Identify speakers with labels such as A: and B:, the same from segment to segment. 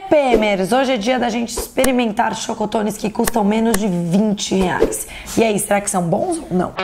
A: EPMers, hoje é dia da gente experimentar chocotones que custam menos de R$20. E aí, será que são bons ou não?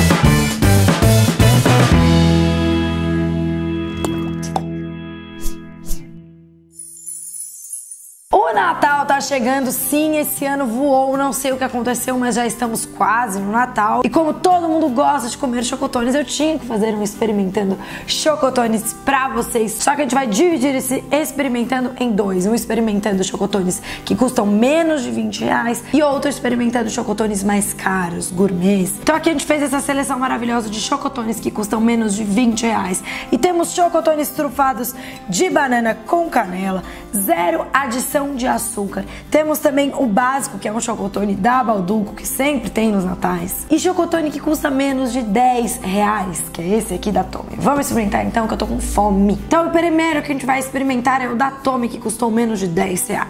A: O Natal tá chegando, sim, esse ano voou, não sei o que aconteceu, mas já estamos quase no Natal. E como todo mundo gosta de comer chocotones, eu tinha que fazer um experimentando chocotones pra vocês. Só que a gente vai dividir esse experimentando em dois. Um experimentando chocotones que custam menos de R$20 e outro experimentando chocotones mais caros, gourmets. Então aqui a gente fez essa seleção maravilhosa de chocotones que custam menos de R$20. E temos chocotones trufados de banana com canela, zero adição de açúcar. Temos também o básico, que é um chocotone da Bauducco, que sempre tem nos natais. E chocotone que custa menos de R$10, que é esse aqui da Tommy. Vamos experimentar então, que eu tô com fome. Então o primeiro que a gente vai experimentar é o da Tommy, que custou menos de R$10.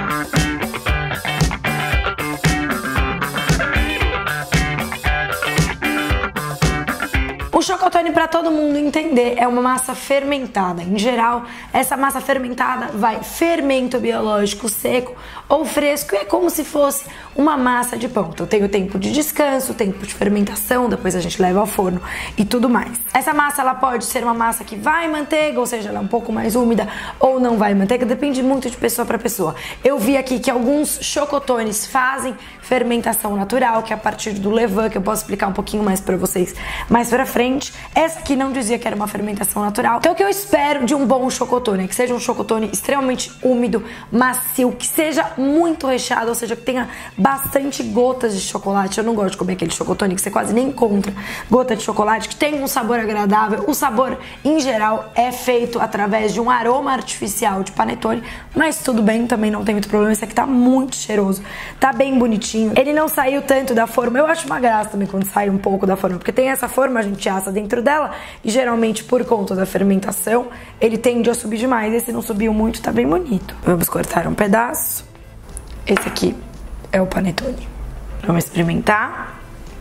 A: O chocotone, para todo mundo entender, é uma massa fermentada. Em geral, essa massa fermentada vai fermento biológico seco ou fresco e é como se fosse uma massa de pão. Então tem o tempo de descanso, o tempo de fermentação, depois a gente leva ao forno e tudo mais. Essa massa, ela pode ser uma massa que vai manteiga, ou seja, ela é um pouco mais úmida, ou não vai manteiga, depende muito de pessoa para pessoa. Eu vi aqui que alguns chocotones fazem fermentação natural, que é a partir do levain, que eu posso explicar um pouquinho mais para vocês mais pra frente. Essa aqui não dizia que era uma fermentação natural. Então o que eu espero de um bom chocotone é que seja um chocotone extremamente úmido, macio, que seja muito recheado, ou seja, que tenha bastante gotas de chocolate. Eu não gosto de comer aquele chocotone que você quase nem encontra gota de chocolate, que tem um sabor agradável. O sabor, em geral, é feito através de um aroma artificial de panetone, mas tudo bem, também não tem muito problema. Esse aqui tá muito cheiroso, tá bem bonitinho. Ele não saiu tanto da forma. Eu acho uma graça também quando sai um pouco da forma, porque tem essa forma, a gente assa dentro dela e geralmente por conta da fermentação ele tende a subir demais. Esse não subiu muito, tá bem bonito. Vamos cortar um pedaço. Esse aqui é o panetone. Vamos experimentar.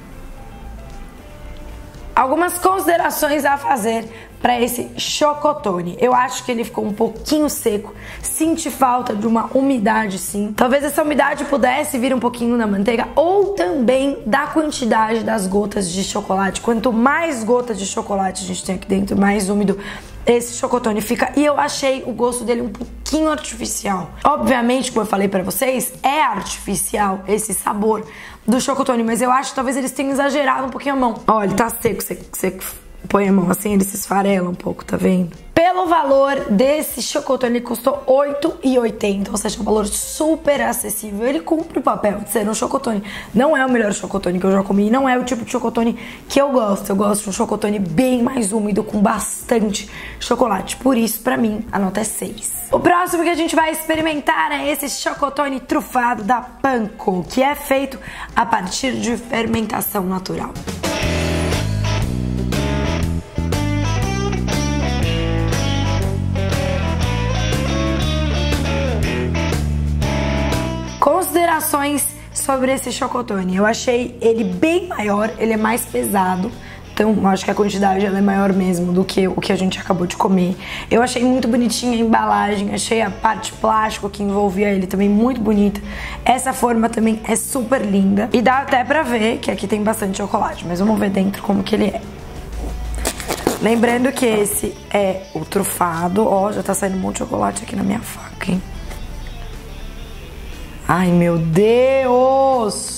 A: Algumas considerações a fazer para esse chocotone. Eu acho que ele ficou um pouquinho seco. Senti falta de uma umidade, sim. Talvez essa umidade pudesse vir um pouquinho na manteiga ou também da quantidade das gotas de chocolate. Quanto mais gotas de chocolate a gente tem aqui dentro, mais úmido esse chocotone fica. E eu achei o gosto dele um pouquinho artificial. Obviamente, como eu falei pra vocês, é artificial esse sabor do chocotone, mas eu acho que talvez eles tenham exagerado um pouquinho a mão. Ó, ele tá seco, você põe a mão assim, ele se esfarela um pouco, tá vendo? Pelo valor desse chocotone, ele custou R$8,80, ou seja, um valor super acessível. Ele cumpre o papel de ser um chocotone. Não é o melhor chocotone que eu já comi, não é o tipo de chocotone que eu gosto. Eu gosto de um chocotone bem mais úmido, com bastante chocolate. Por isso, pra mim, a nota é 6. O próximo que a gente vai experimentar é esse chocotone trufado da Panko, que é feito a partir de fermentação natural. Considerações sobre esse chocotone. Eu achei ele bem maior, ele é mais pesado. Então, eu acho que a quantidade ela é maior mesmo do que o que a gente acabou de comer. Eu achei muito bonitinha a embalagem, achei a parte plástico que envolvia ele também muito bonita. Essa forma também é super linda. E dá até pra ver que aqui tem bastante chocolate, mas vamos ver dentro como que ele é. Lembrando que esse é o trufado. Ó, já tá saindo um monte de chocolate aqui na minha faca, hein? Ai, meu Deus!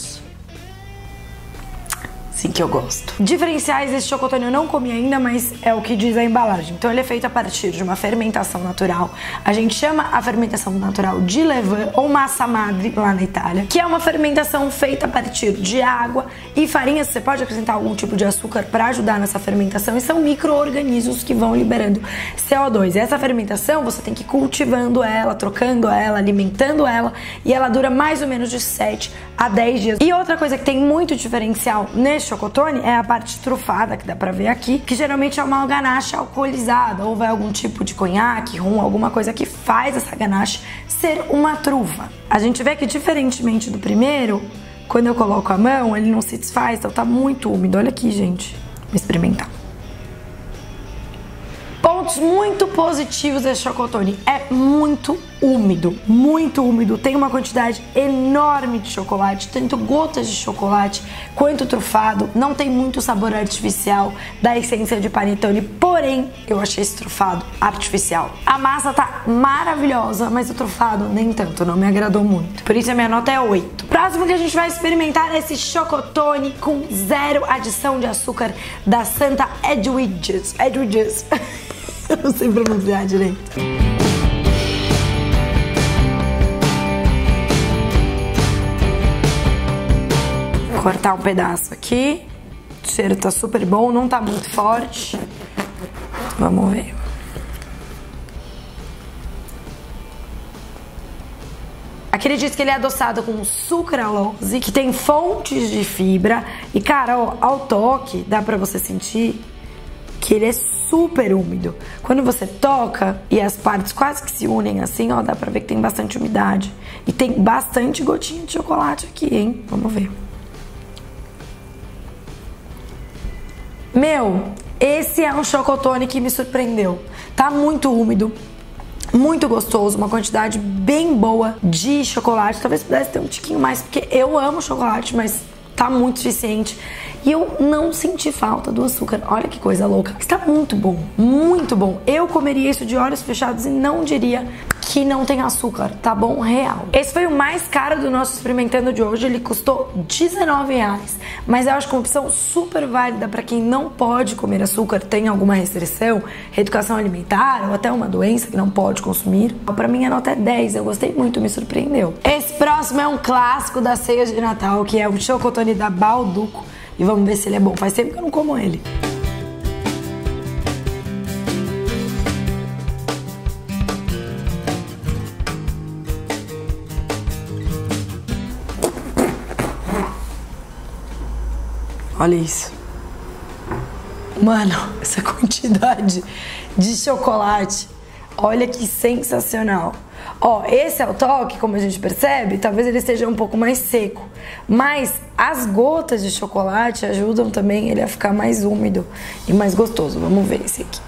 A: Sim que eu gosto. Diferenciais desse chocotone eu não comi ainda, mas é o que diz a embalagem. Então ele é feito a partir de uma fermentação natural. A gente chama a fermentação natural de levain ou massa madre lá na Itália, que é uma fermentação feita a partir de água e farinha. Você pode acrescentar algum tipo de açúcar para ajudar nessa fermentação e são micro-organismos que vão liberando CO2. E essa fermentação você tem que ir cultivando ela, trocando ela, alimentando ela e ela dura mais ou menos de 7 a 10 dias. E outra coisa que tem muito diferencial nesse chocotone é a parte trufada, que dá pra ver aqui, que geralmente é uma ganache alcoolizada, ou vai algum tipo de conhaque, rum, alguma coisa que faz essa ganache ser uma trufa. A gente vê que, diferentemente do primeiro, quando eu coloco a mão, ele não se desfaz, então tá muito úmido. Olha aqui, gente. Vou experimentar. Ponto Pontos muito positivos desse chocotone. É muito úmido. Tem uma quantidade enorme de chocolate, tanto gotas de chocolate quanto trufado. Não tem muito sabor artificial da essência de panetone, porém eu achei esse trufado artificial. A massa tá maravilhosa, mas o trufado nem tanto, não me agradou muito. Por isso a minha nota é 8. Próximo que a gente vai experimentar é esse chocotone com 0 adição de açúcar da Santa Edwiges. Eu não sei pronunciar direito. Vou cortar um pedaço aqui. O cheiro tá super bom, não tá muito forte. Vamos ver. Aqui ele diz que ele é adoçado com sucralose, que tem fontes de fibra. E, cara, ó, ao toque, dá pra você sentir que ele é super úmido. Quando você toca e as partes quase que se unem assim, ó, dá pra ver que tem bastante umidade. E tem bastante gotinha de chocolate aqui, hein? Vamos ver. Meu, esse é um chocotone que me surpreendeu. Tá muito úmido, muito gostoso, uma quantidade bem boa de chocolate. Talvez pudesse ter um tiquinho mais, porque eu amo chocolate, mas tá muito suficiente. E eu não senti falta do açúcar. Olha que coisa louca. Está muito bom, muito bom. Eu comeria isso de olhos fechados e não diria que não tem açúcar, tá bom? Real. Esse foi o mais caro do nosso experimentando de hoje. Ele custou R$19, mas eu acho que é uma opção super válida para quem não pode comer açúcar, tem alguma restrição, reeducação alimentar ou até uma doença que não pode consumir. Para mim a nota é 10, eu gostei muito, me surpreendeu. Esse próximo é um clássico da ceia de Natal, que é o chocotone da Balduco. E vamos ver se ele é bom. Faz tempo que eu não como ele. Olha isso. Mano, essa quantidade de chocolate. Olha que sensacional. Ó, esse é o toque, como a gente percebe, talvez ele esteja um pouco mais seco. Mas as gotas de chocolate ajudam também ele a ficar mais úmido e mais gostoso. Vamos ver esse aqui.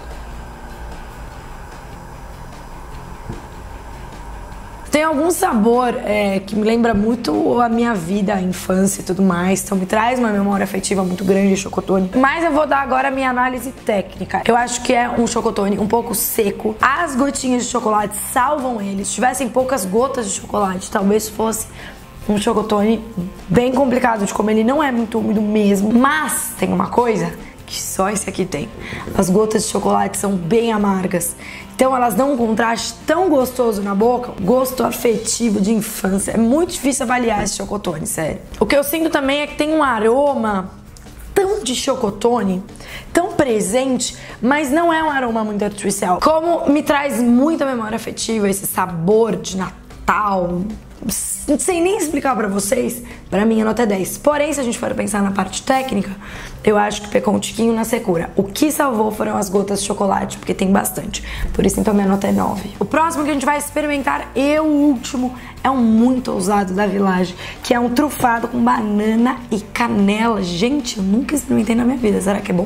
A: Tem algum sabor que me lembra muito a minha vida, a infância e tudo mais. Então me traz uma memória afetiva muito grande de chocotone. Mas eu vou dar agora a minha análise técnica. Eu acho que é um chocotone um pouco seco. As gotinhas de chocolate salvam ele. Se tivessem poucas gotas de chocolate, talvez fosse um chocotone bem complicado de comer. Ele não é muito úmido mesmo. Mas tem uma coisa que só esse aqui tem. As gotas de chocolate são bem amargas. Então elas dão um contraste tão gostoso na boca, gosto afetivo de infância. É muito difícil avaliar esse chocotone, sério. O que eu sinto também é que tem um aroma tão de chocotone, tão presente, mas não é um aroma muito artificial. Como me traz muita memória afetiva, esse sabor de Natal. Não sei nem explicar pra vocês. Pra mim a nota é 10. Porém, se a gente for pensar na parte técnica, eu acho que pecou um tiquinho na secura. O que salvou foram as gotas de chocolate, porque tem bastante. Por isso então minha nota é 9. O próximo que a gente vai experimentar, e o último, é um muito ousado da Village, que é um trufado com banana e canela. Gente, eu nunca experimentei na minha vida. Será que é bom?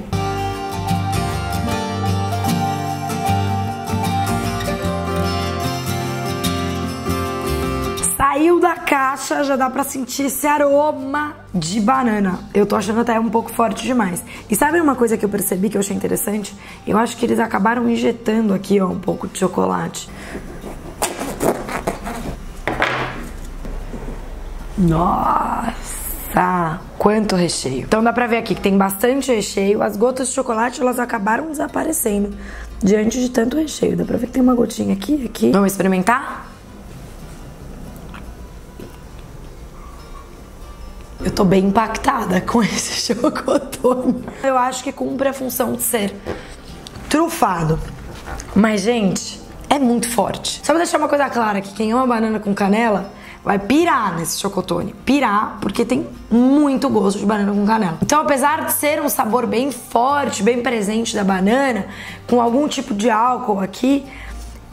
A: Saiu da caixa, já dá pra sentir esse aroma de banana. Eu tô achando até um pouco forte demais. E sabe uma coisa que eu percebi que eu achei interessante? Eu acho que eles acabaram injetando aqui, ó, um pouco de chocolate. Nossa, quanto recheio. Então dá pra ver aqui que tem bastante recheio. As gotas de chocolate, elas acabaram desaparecendo diante de tanto recheio. Dá pra ver que tem uma gotinha aqui, aqui. Vamos experimentar? Eu tô bem impactada com esse chocotone. Eu acho que cumpre a função de ser trufado. Mas, gente, é muito forte. Só pra deixar uma coisa clara, que quem ama banana com canela vai pirar nesse chocotone. Pirar, porque tem muito gosto de banana com canela. Então, apesar de ser um sabor bem forte, bem presente da banana, com algum tipo de álcool aqui,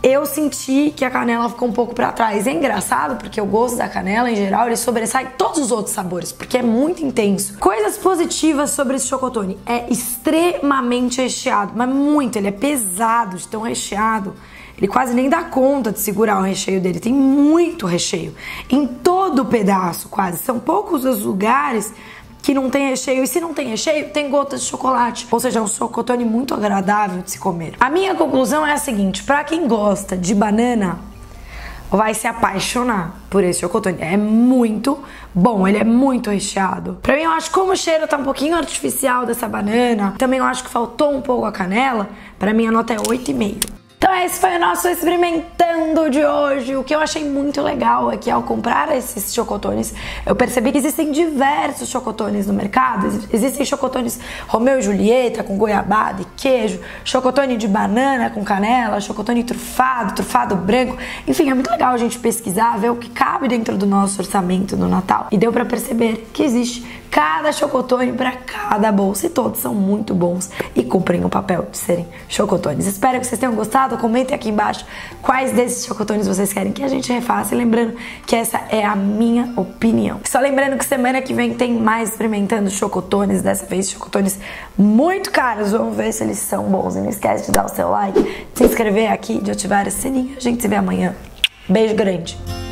A: eu senti que a canela ficou um pouco pra trás. É engraçado porque o gosto da canela, em geral, ele sobressai todos os outros sabores, porque é muito intenso. Coisas positivas sobre esse chocotone: é extremamente recheado, mas muito, ele é pesado de tão recheado. Ele quase nem dá conta de segurar o recheio dele, tem muito recheio. Em todo o pedaço, quase. São poucos os lugares que não tem recheio, e se não tem recheio, tem gotas de chocolate. Ou seja, é um chocotone muito agradável de se comer. A minha conclusão é a seguinte: pra quem gosta de banana, vai se apaixonar por esse chocotone. É muito bom, ele é muito recheado. Pra mim, eu acho que como o cheiro tá um pouquinho artificial dessa banana, também eu acho que faltou um pouco a canela, pra mim a nota é 8,5. Então esse foi o nosso experimentando de hoje. O que eu achei muito legal é que ao comprar esses chocotones, eu percebi que existem diversos chocotones no mercado. Existem chocotones Romeu e Julieta com goiabada e queijo, chocotone de banana com canela, chocotone trufado, trufado branco. Enfim, é muito legal a gente pesquisar, ver o que cabe dentro do nosso orçamento no Natal. E deu pra perceber que existe cada chocotone para cada bolsa e todos são muito bons e cumprem o papel de serem chocotones. Espero que vocês tenham gostado. Comentem aqui embaixo quais desses chocotones vocês querem que a gente refaça. E lembrando que essa é a minha opinião. Só lembrando que semana que vem tem mais experimentando chocotones. Dessa vez chocotones muito caros. Vamos ver se eles são bons. E não esquece de dar o seu like, de se inscrever aqui, de ativar a sininho. A gente se vê amanhã. Beijo grande.